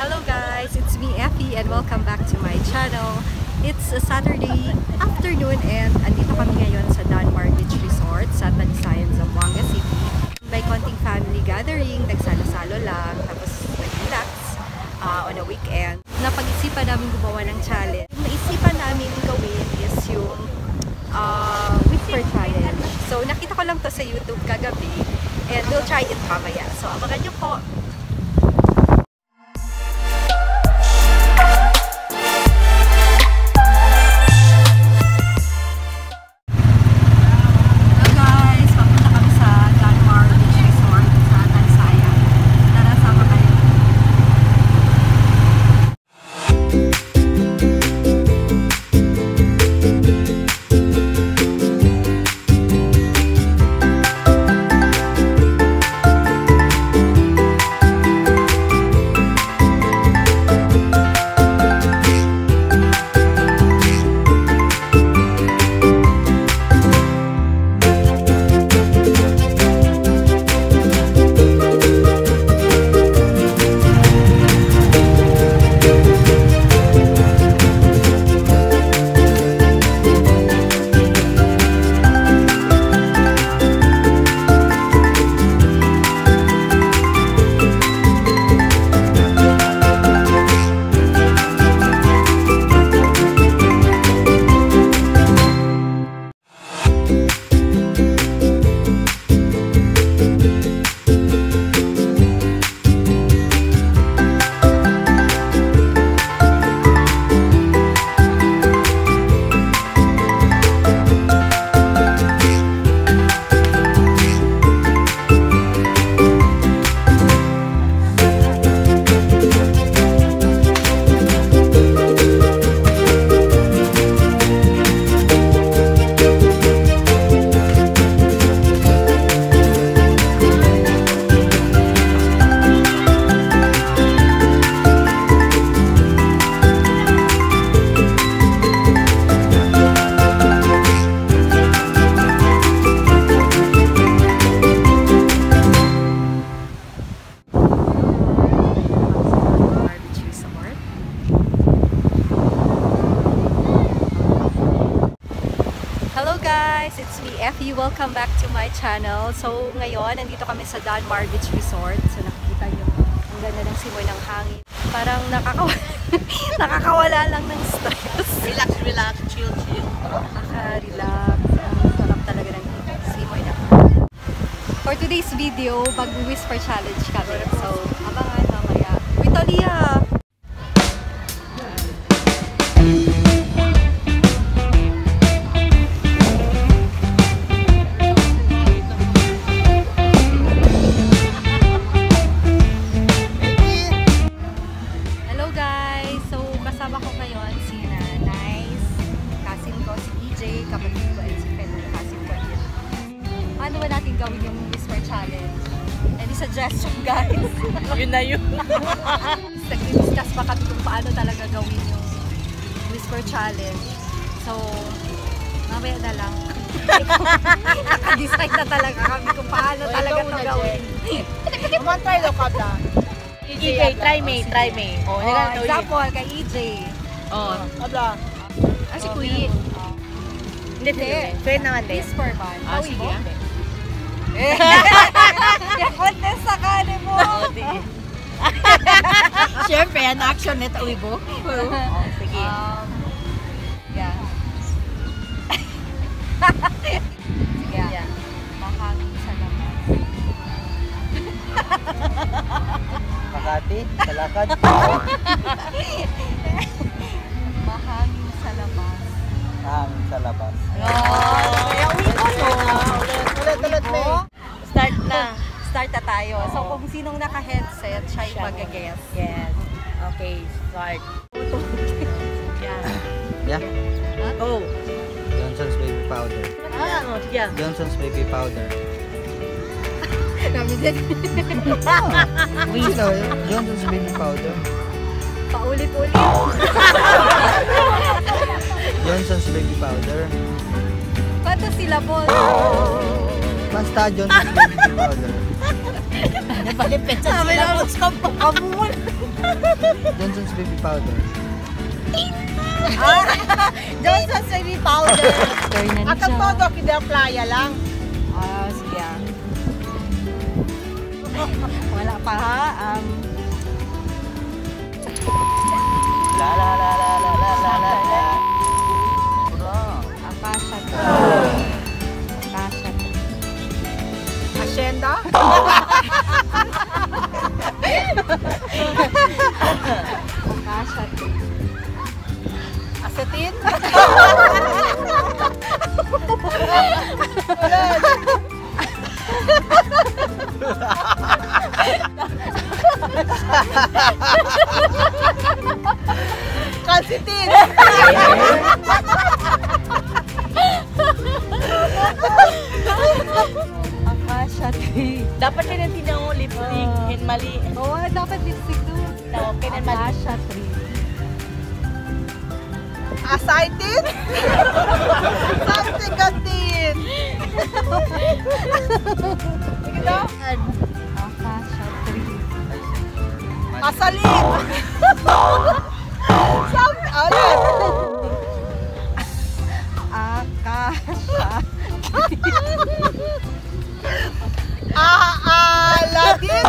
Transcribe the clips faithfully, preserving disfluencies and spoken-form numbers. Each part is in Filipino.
Hello guys, it's me Effie and welcome back to my channel. It's a Saturday afternoon and andito kami ngayon sa Danmar Beach Resort sa Talisayan, Zamboanga City. May konting family gathering, nagsalo-salo lang, tapos nag-relax uh, on a weekend. Napag-isipan namin gumawa ng challenge. Yung naisipan namin gawin is yung uh, whisper challenge. So nakita ko lang to sa YouTube kagabi and we'll try it mamaya. So abangan nyo po! Hello guys, it's me Effie. Welcome back to my channel. So ngayon, nandito kami sa Danmar Beach Resort. So nakikita nyo, ang ganda ng simoy ng hangin. Parang nakakawala, nakakawala lang ng stress. Relax, relax, chill, chill. Nakaka-relax. Ang sarap talaga ng simoy ng hangin. For today's video, mag-whisper challenge kami. So abangan mamaya. Uy, Talia! Paano ba natin gawin yung whisper challenge? Any suggestion guys? Yun na yun. Nag-discuss pa kami kung paano talaga gawin yung whisper challenge. So, mamaya na lang. Naka-decide na talaga kami kung paano talaga ito gawin. Naman try daw ka ta. E J, try me, try me. Oh, example, kay E J. Oh. Abla. Ah, si Kuya. Hindi, hindi. Pwede naman din. Whisper ba? Ah, sige. Eh, contest sa kanin mo. Siyempre, an action net uibo. Oh, sige. Um, yeah. Sige. Yeah. Mahangin sa labas. Makati, Salakad. Mahangin sa labas. Mahangin sa labas. Kaya uwi ko, no? Ulit, ulit, May. Start na. Start na tayo. So, kung sinong naka-headset, siya yung mag-guess. Yes. Okay, start. Yeah. Yeah. Go. Johnson's baby powder. Ah, ano? Sige. Johnson's baby powder. Kami din. Sino? Johnson's baby powder. Paulit-ulit. Johnson's baby powder. Pato sila po. Basta Johnson's baby powder. Napalipit sa sila. Kamul. Johnson's baby powder. Johnson's baby powder. Turn na Akan siya. todo, kida playa lang. Ah, sige ah. Wala pa ha. Um, La la la la la la la la la. Akasha tree. Akasha tree. Hacienda. Akasha tree. Asetin. Kalsitin. Akasha tree. Dapat ka nang tinango lipstick. Yan mali. Oo, dapat lipstick doon. Okay na mali. Akasha tree. Asaitin. Something gatin. Sige daw. Akasha tree. Asalin. Sabi, ulit. Akasha. Aaladin.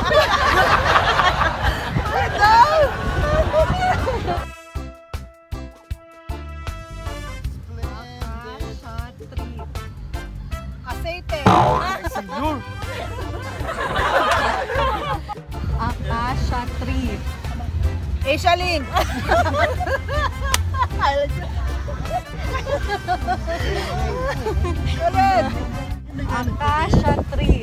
Ito. Akasha tree. Aceite. Akasha tree. Asialing. Ulit. Akasha tree.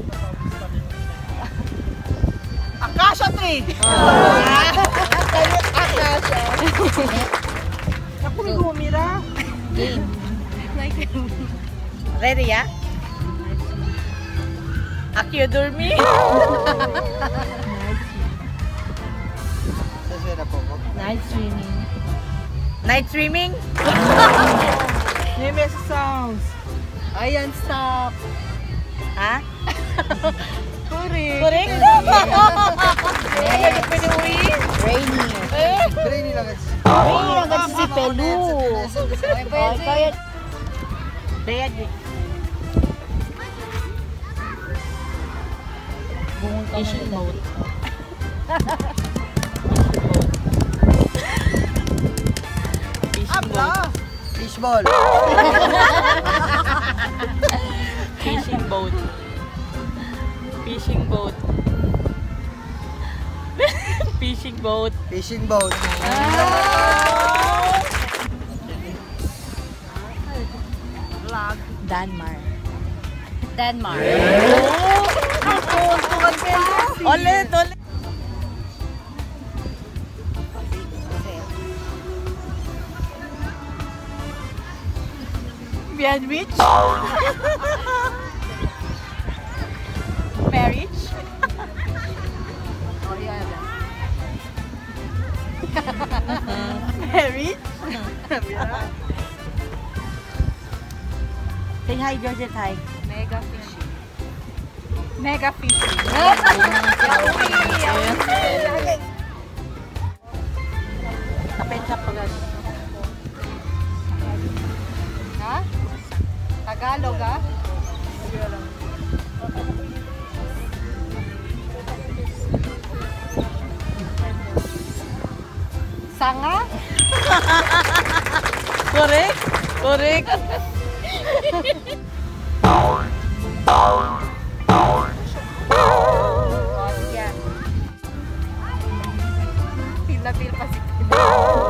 Akasha tree. Akasha. Ako may gumira. Game. Ready ya? Akyo dormi. Sasira po ko. Night swimming. Night swimming. Name sounds. Ayan, stop. Ha? Correct. Correct. Ayan, pwede uwi. Rainy. Eh. Trainee lang ito. Rainy lang kasi si Pelu. Ay, kaya. Kaya, Fishing boat. Abla. Fishball. Fishing boat. Fishing boat. Fishing boat. Fishing boat. Denmark. Denmark. Ulit, ulit. Sandwich. Marriage. Oh, yeah. Marriage. Say hi, Georgia. Hi. Mega fishing. Mega fishing. Kapit sa pagod. Ha? Tagalog, ha? Sanga? Correct. Correct. Oh, yan. Feel na feel pa si Video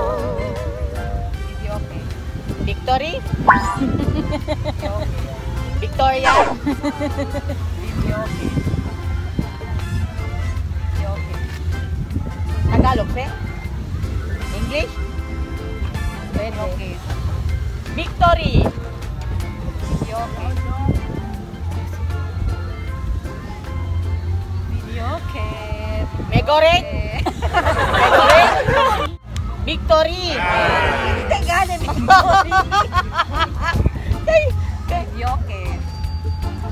okay. Victory. Victoria. Video okay. Video okay. Tagalog, pre? English? Pwede. Okay. Victory. Video okay. Video okay. Megorek. Megorek. Victory. Tagalog, Victory. Video okay.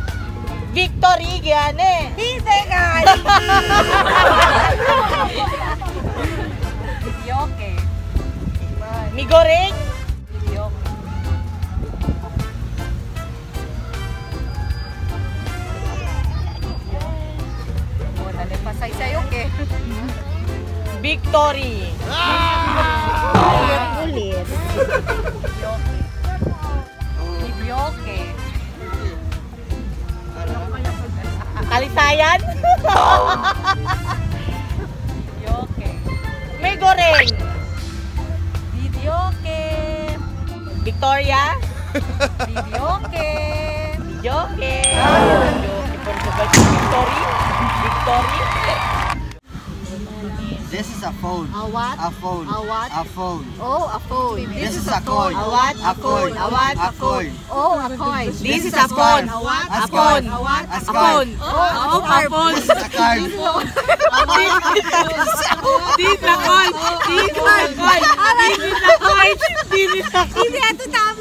Victory, gyan eh. Hindi ka. Victory. Ulit. Yoke. Kalisayan. Yoke. May goreng. Videoke. Victoria. Videoke. Yoke. Yoke. Portugal. Victory. Victory. This is a phone. A what? A phone. A what? A phone. Oh, a phone. This is a coin. A what? A coin. A what? A coin. Oh, a coin. This is a phone. A what? A A phone. phone. A what? A A phone. phone. Oh, A phone. This is a card. This is a coin. This is a coin. This is a coin. This is a coin. Hindi, ito tama.